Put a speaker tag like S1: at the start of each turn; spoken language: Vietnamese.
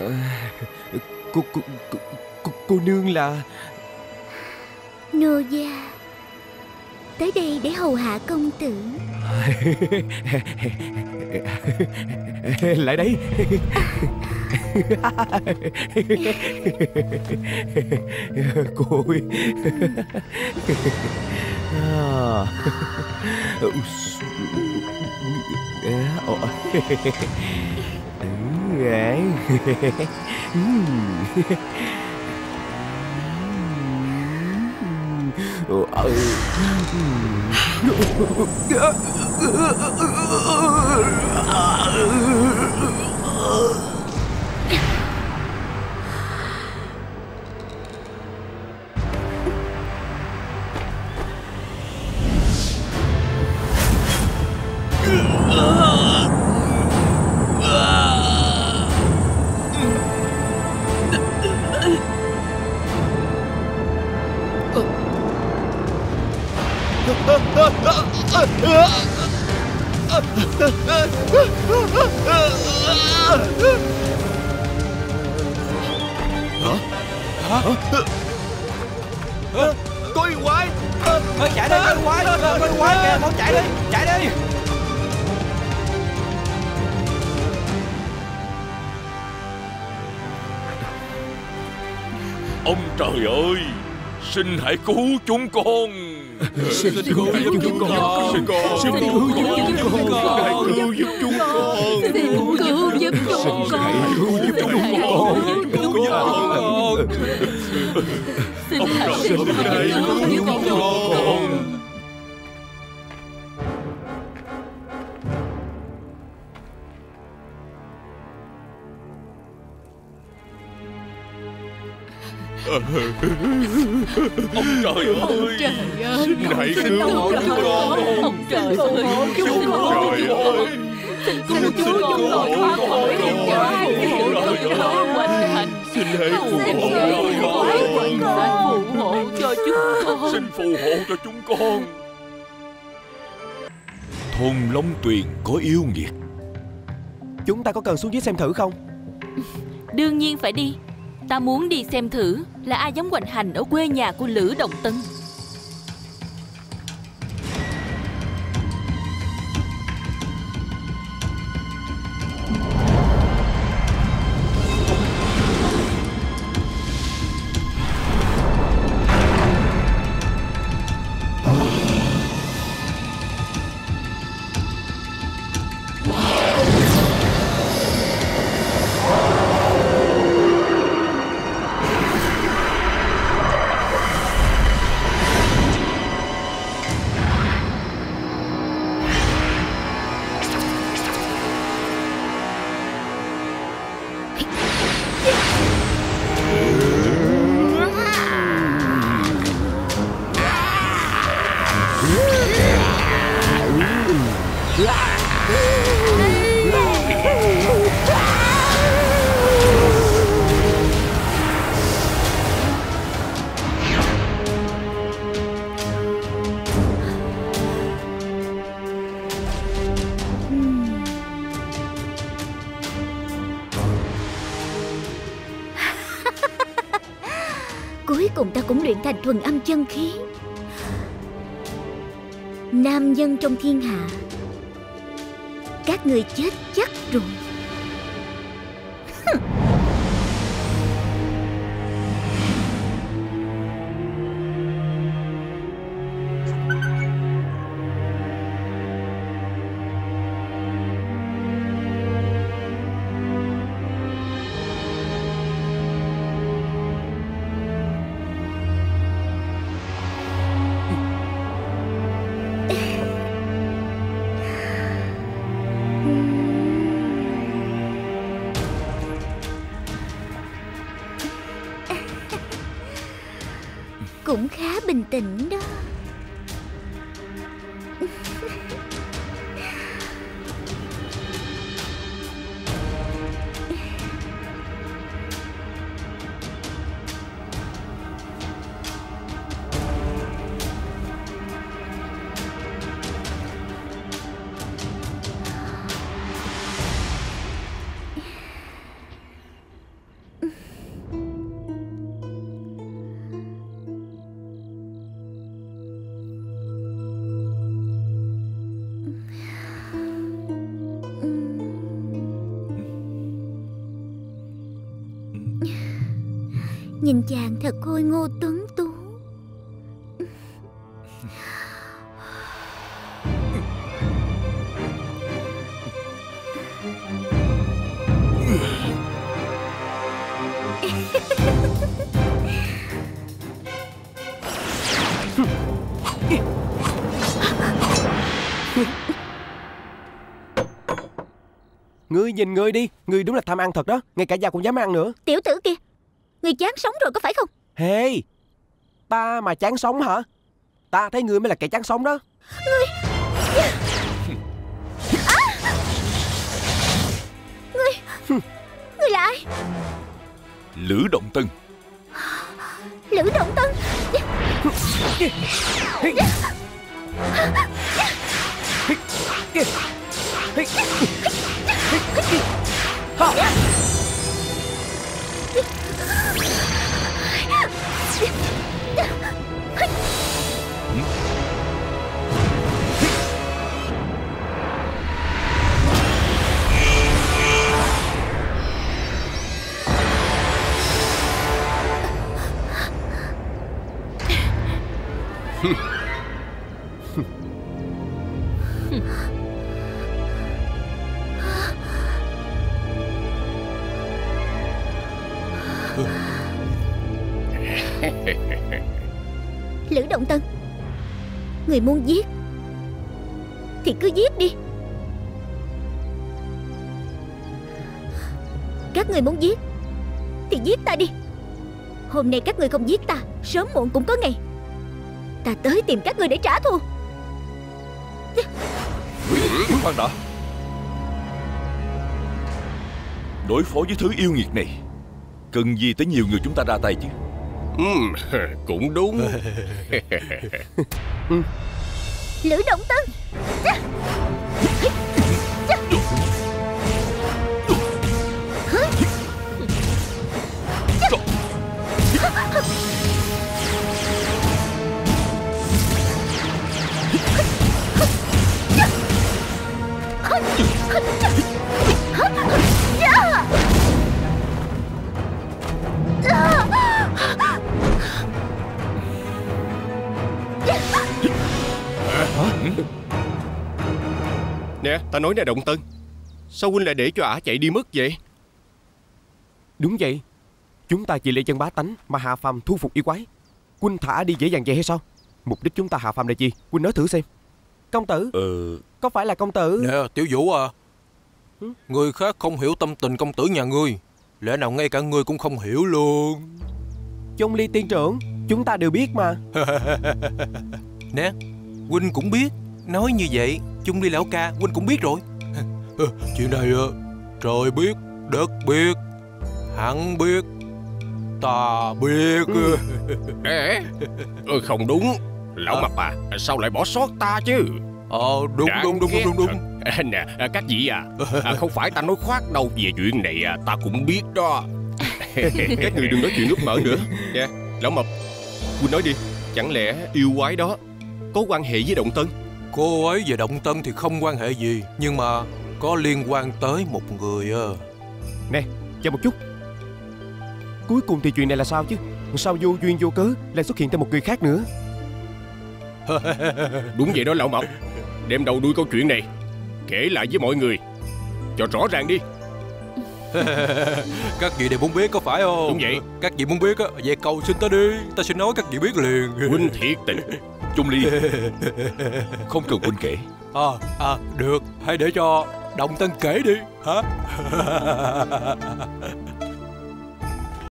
S1: Cô nương là...
S2: Nô gia tới đây để hầu hạ công tử.
S1: Lại đây. Cô ơi. Có yêu quái.
S3: Chạy đi, có yêu quái. Có yêu quái kìa, mau chạy đi, chạy đi.
S4: Ông trời ơi, xin hãy cứu chúng con.
S1: Xin cứu giúp chúng con. Xin cứu giúp chúng con. Hãy cứu giúp chúng con.
S2: Xin cứu giúp chúng con.
S1: Hãy cứu giúp chúng con.
S2: Xin hãy cứu giúp chúng con.
S4: Ông trời ơi, xin hãy cứu chúng con.
S2: Ông trời ơi, chúng con. Xin cứu chúng con thoát khỏi thiên giới. Xin hoành hành.
S4: Xin hãy phù hộ cho chúng con. Xin phù hộ cho chúng con. Thôn Long Tuyền có yêu nghiệt.
S1: Chúng ta có cần xuống dưới xem thử không?
S5: Đương nhiên phải đi. Ta muốn đi xem thử là ai dám hoành hành ở quê nhà của Lữ Đồng Tân.
S2: Cuối cùng ta cũng luyện thành thuần âm chân khí. Nam nhân trong thiên hạ, các người chết chắc rồi. Cũng khá bình tĩnh đó. Nhìn chàng thật khôi ngô tuấn tú.
S3: Ngươi nhìn ngươi đi, ngươi đúng là tham ăn thật đó. Ngay cả dao cũng dám ăn nữa.
S2: Tiểu tử kia, ngươi chán sống rồi có phải không?
S3: Hey, ta mà chán sống hả? Ta thấy ngươi mới là kẻ chán sống đó.
S2: Ngươi là ai?
S4: Lữ Động Tân.
S2: Lữ Động Tân. Lữ Động Tân, người muốn giết thì cứ giết đi. Các người muốn giết thì giết ta đi. Hôm nay các người không giết ta, sớm muộn cũng có ngày ta tới tìm các người để trả thù.
S4: Khoan đã. Đối phó với thứ yêu nghiệt này cần gì tới nhiều người chúng ta ra tay chứ?
S1: Cũng đúng.
S2: Lữ Động Tân.
S1: Nè, ta nói nè Động Tân, sao huynh lại để cho ả chạy đi mất vậy?
S3: Đúng vậy, chúng ta chỉ lấy chân bá tánh mà hạ phàm thu phục yêu quái. Huynh thả đi dễ dàng vậy hay sao? Mục đích chúng ta hạ phàm là gì? Huynh nói thử xem. Công tử, có phải là công tử?
S6: Nè Tiểu Vũ à, người khác không hiểu tâm tình công tử nhà ngươi, lẽ nào ngay cả ngươi cũng không hiểu luôn?
S3: Chung Ly tiên trưởng, chúng ta đều biết mà.
S6: Nè, huynh cũng biết. Nói như vậy, Chung Ly lão ca huynh cũng biết rồi. Chuyện này trời biết, đất biết, hắn biết, ta biết.
S1: Không đúng. Lão Mập à, sao lại bỏ sót ta chứ?
S6: Đúng.
S1: Nè, các vị không phải ta nói khoác đâu. Về chuyện này ta cũng biết đó. Các người đừng nói chuyện úp mở nữa. Nè, Lão Mập, huynh nói đi, chẳng lẽ yêu quái đó có quan hệ với Động Tân?
S6: Cô ấy và Động Tân thì không quan hệ gì, nhưng mà có liên quan tới một người.
S3: Nè, chờ một chút. Cuối cùng thì chuyện này là sao chứ? Sao vô duyên vô cớ lại xuất hiện thêm một người khác nữa?
S1: Đúng vậy đó Lão Mập. Đem đầu đuôi câu chuyện này kể lại với mọi người cho rõ ràng đi.
S6: Các vị đều muốn biết có phải không?
S1: Đúng vậy.
S6: Các vị muốn biết á, vậy cầu xin ta đi, ta sẽ nói các vị biết liền.
S1: Huynh thiệt tình.
S4: Chung Ly, không cần huynh kể.
S6: Được, hãy để cho Động Tân kể đi hả?